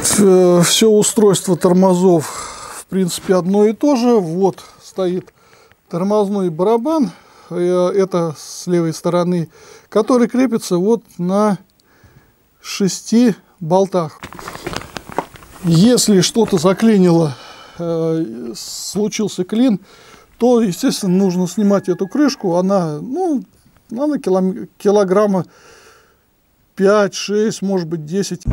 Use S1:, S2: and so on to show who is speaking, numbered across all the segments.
S1: Все устройство тормозов в принципе одно и то же. Вот стоит тормозной барабан, это с левой стороны, который крепится вот на 6 болтах. Если что-то заклинило, случился клин, то, естественно, нужно снимать эту крышку. Она, она килограмма 5-6, может быть 10.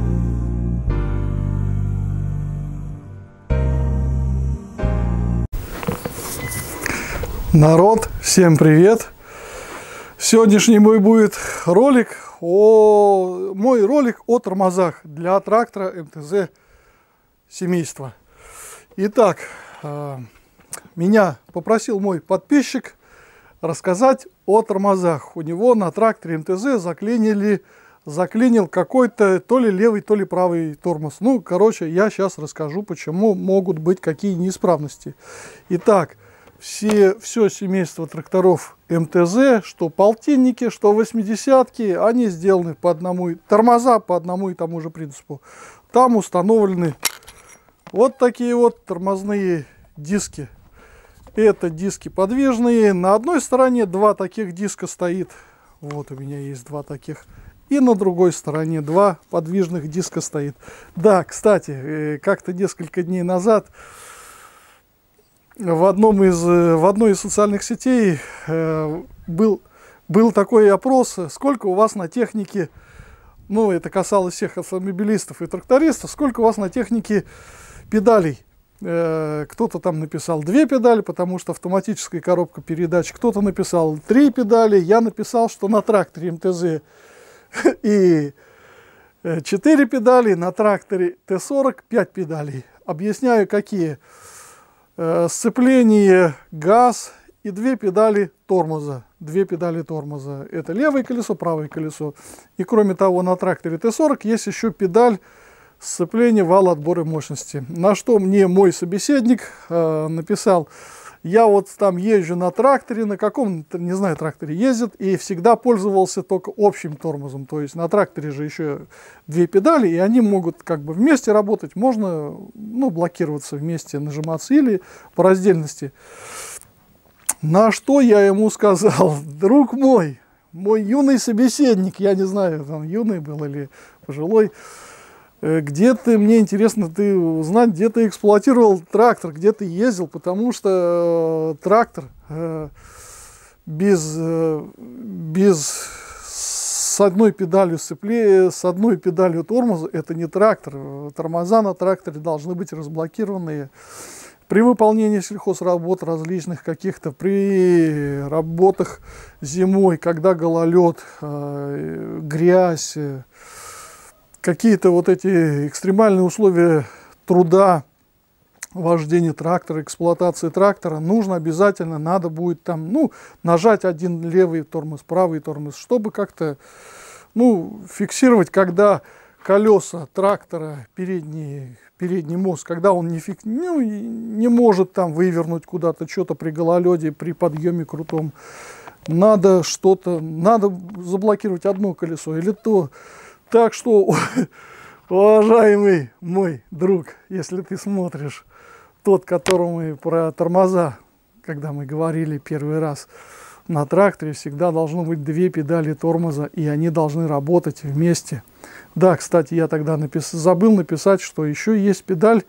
S1: Народ, всем привет! Сегодняшний мой будет ролик о тормозах для трактора МТЗ семейства. Итак, меня попросил мой подписчик рассказать о тормозах. У него на тракторе МТЗ заклинил какой-то то ли левый, то ли правый тормоз. Я сейчас расскажу, почему могут быть какие неисправности. Итак, все семейство тракторов МТЗ, что полтинники, что 80-ки, они сделаны тормоза по одному и тому же принципу. Там установлены вот такие вот тормозные диски. Это диски подвижные. На одной стороне 2 таких диска стоит. Вот у меня есть 2 таких. И на другой стороне 2 подвижных диска стоит. Да, кстати, как-то несколько дней назад в одной из социальных сетей был такой опрос, сколько у вас на технике, это касалось всех автомобилистов и трактористов, сколько у вас на технике педалей. Кто-то там написал 2 педали, потому что автоматическая коробка передач, кто-то написал 3 педали, я написал, что на тракторе МТЗ и 4 педали, на тракторе Т-40 5 педалей. Объясняю, какие. Сцепление, газ и 2 педали тормоза. 2 педали тормоза. Это левое колесо, правое колесо. И кроме того, на тракторе Т-40 есть еще педаль сцепления вала отбора мощности. На что мне мой собеседник написал: я вот там езжу на тракторе, на каком-то, не знаю, тракторе ездит, и всегда пользовался только общим тормозом. То есть на тракторе же еще 2 педали, и они могут как бы вместе работать. Можно, блокироваться вместе, нажиматься или по раздельности. На что я ему сказал: друг мой юный собеседник, я не знаю, там юный был или пожилой, где ты, мне интересно узнать, где ты эксплуатировал трактор, где ты ездил, потому что трактор с одной педалью сцепления, с одной педалью тормоза, это не трактор. Тормоза на тракторе должны быть разблокированные. При выполнении сельхозработ различных каких-то, при работах зимой, когда гололед, грязь, какие-то вот эти экстремальные условия труда, вождения трактора, эксплуатации трактора, надо будет там, нажать один левый тормоз, правый тормоз, чтобы как-то, фиксировать, когда колеса трактора, передний мост, когда он не может там вывернуть куда-то, что-то при гололеде, при подъеме крутом, надо заблокировать одно колесо или то. Так что, уважаемый мой друг, если ты смотришь, тот, которому мы про тормоза, когда мы говорили первый раз, на тракторе всегда должно быть 2 педали тормоза, и они должны работать вместе. Да, кстати, я тогда забыл написать, что еще есть педаль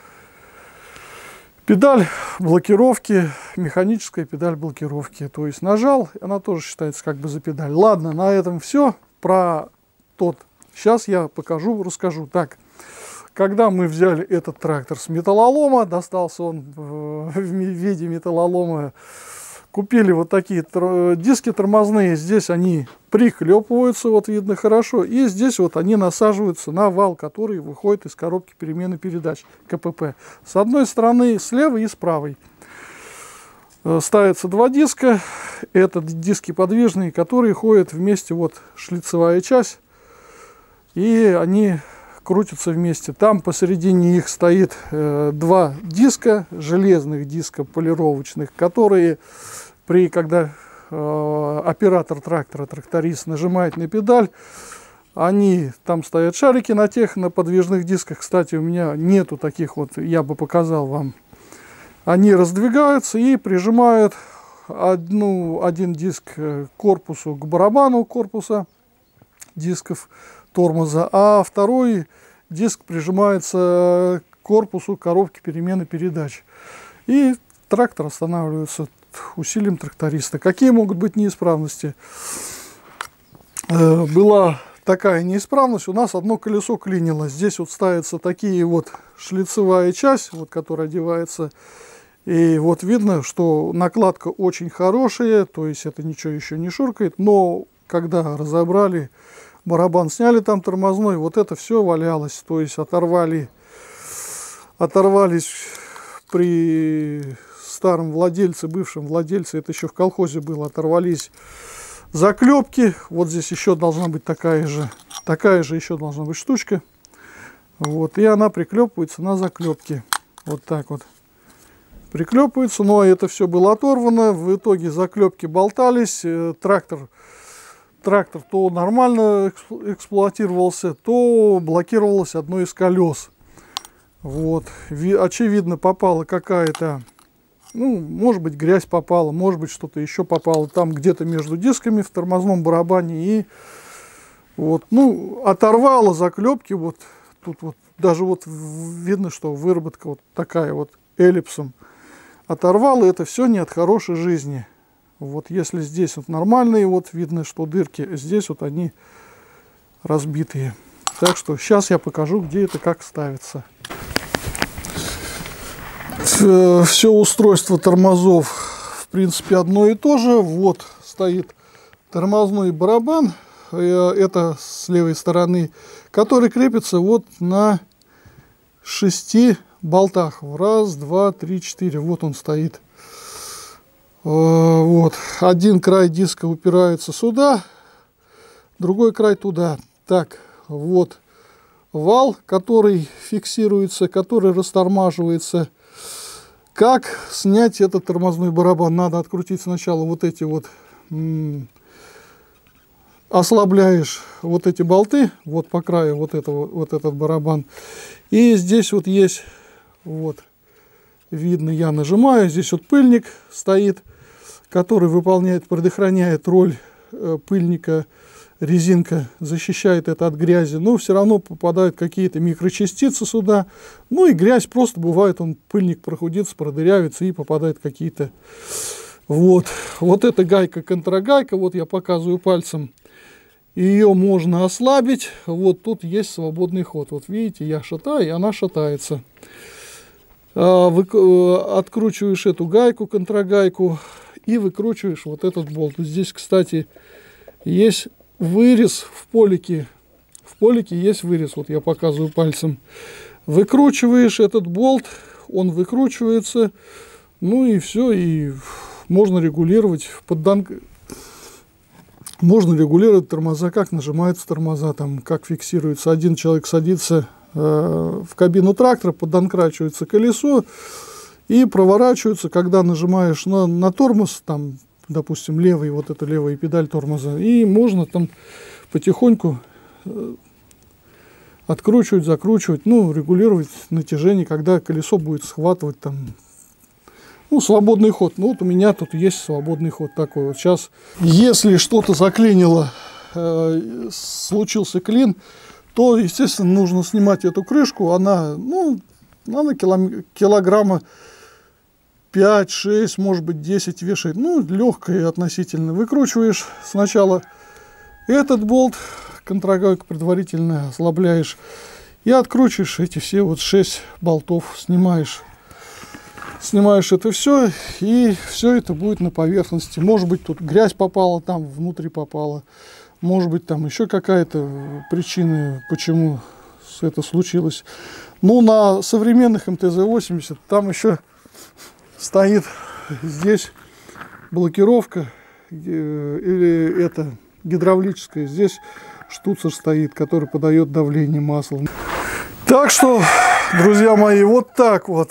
S1: блокировки, механическая педаль блокировки. То есть нажал, она тоже считается как бы за педаль. Ладно, на этом все. Сейчас я расскажу. Так, когда мы взяли этот трактор с металлолома, достался он в виде металлолома, купили вот такие диски тормозные, здесь они приклепываются, вот видно хорошо, и здесь вот они насаживаются на вал, который выходит из коробки перемены передач, КПП. С одной стороны, с левой и с правой. Ставятся 2 диска, это диски подвижные, которые ходят вместе, вот шлицевая часть, и они крутятся вместе. Там посередине их стоит 2 диска, железных диска полировочных, которые когда оператор трактора, тракторист нажимает на педаль, Они, там стоят шарики на подвижных дисках. Кстати, у меня нету таких вот, я бы показал вам. Они раздвигаются и прижимают один диск к корпусу, к барабану корпуса дисков тормоза, а второй диск прижимается к корпусу коробки перемены передач. И трактор останавливается усилием тракториста. Какие могут быть неисправности? Была такая неисправность, у нас одно колесо клинило. Здесь вот ставятся такие вот шлицевая часть, вот, которая одевается. И вот видно, что накладка очень хорошая, то есть это ничего еще не шуркает. Но когда разобрали, барабан сняли там тормозной, вот это все валялось. То есть оторвались при старом владельце, бывшем владельце, это еще в колхозе было, оторвались заклепки. Вот здесь еще должна быть такая же еще должна быть штучка. Вот, и она приклепывается на заклепки. Вот так вот. Приклепывается, но это все было оторвано. В итоге заклепки болтались. Трактор то нормально эксплуатировался, то блокировалось одно из колес. Вот. Очевидно, попала какая-то, ну, может быть, грязь попала, может быть, что-то еще попало там где-то между дисками в тормозном барабане. И вот, ну, оторвало заклепки. Вот тут вот даже вот видно, что выработка вот такая вот эллипсом. Оторвало, это все не от хорошей жизни. Вот если здесь вот нормальные, вот видно, что дырки, здесь вот они разбитые. Так что сейчас я покажу, где это как ставится. Все устройство тормозов в принципе одно и то же. Вот стоит тормозной барабан, это с левой стороны, который крепится вот на 6 болтах. Раз, два, три, 4. Вот он стоит. Вот. Один край диска упирается сюда, другой край туда. Так, вот вал, который фиксируется, который растормаживается. Как снять этот тормозной барабан? Надо открутить сначала вот эти вот, ослабляешь вот эти болты, вот по краю вот этот барабан. И здесь вот есть, вот, видно, я нажимаю, здесь вот пыльник стоит, который предохраняет роль пыльника. Резинка защищает это от грязи, но все равно попадают какие-то микрочастицы сюда. Ну и грязь просто бывает, пыльник прохудится, продырявится и попадает какие-то. Вот эта гайка, контрагайка, вот я показываю пальцем. Ее можно ослабить. Вот тут есть свободный ход. Вот видите, я шатаю, и она шатается. Откручиваешь эту гайку, контрагайку, и выкручиваешь вот этот болт. Здесь, кстати, есть вырез в полике. В полике есть вырез. Вот я показываю пальцем. Выкручиваешь этот болт, он выкручивается. Ну и все, и можно регулировать Можно регулировать тормоза, как нажимаются тормоза, там, как фиксируется. Один человек садится в кабину трактора, поддонкрачивается колесо и проворачивается, когда нажимаешь на тормоз, там, допустим, левый, вот эта левая педаль тормоза, и можно там потихоньку откручивать, закручивать, ну, регулировать натяжение, когда колесо будет схватывать там. Ну, свободный ход. Ну, вот у меня тут есть свободный ход такой вот. Сейчас, если что-то заклинило, случился клин, то, естественно, нужно снимать эту крышку. Она, ну, она килограмма 5-6, может быть, 10 вешает. Ну, легкая относительно. Выкручиваешь сначала этот болт, контрагайку предварительно ослабляешь, и откручиваешь эти все вот 6 болтов, снимаешь это все, и все это будет на поверхности. Может быть, тут грязь попала, там внутри попала. Может быть, там еще какая-то причина, почему это случилось. Ну, на современных МТЗ-80 там еще стоит здесь блокировка, или это гидравлическая. Здесь штуцер стоит, который подает давление масла. Так что, друзья мои, вот так вот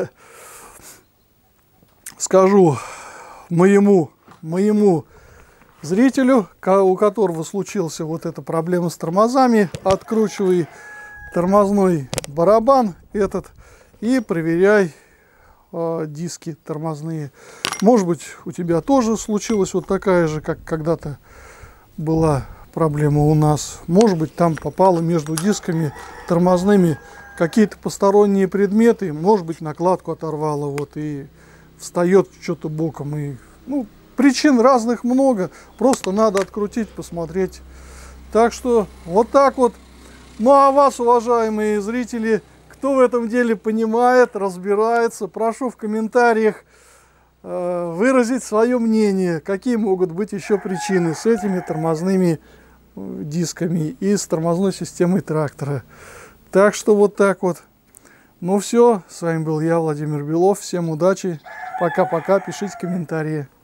S1: скажу моему Зрителю, у которого случилась вот эта проблема с тормозами, откручивай тормозной барабан этот и проверяй диски тормозные. Может быть, у тебя тоже случилась вот такая же, как когда-то была проблема у нас. Может быть, там попало между дисками тормозными какие-то посторонние предметы, может быть, накладку оторвало, вот, и встает что-то боком. И, ну, причин разных много, просто надо открутить, посмотреть. Так что вот так вот. Ну а вас, уважаемые зрители, кто в этом деле понимает, разбирается, прошу в комментариях выразить свое мнение, какие могут быть еще причины с этими тормозными дисками и с тормозной системой трактора. Так что вот так вот. Ну все, с вами был я, Владимир Белов. Всем удачи, пока-пока, пишите комментарии.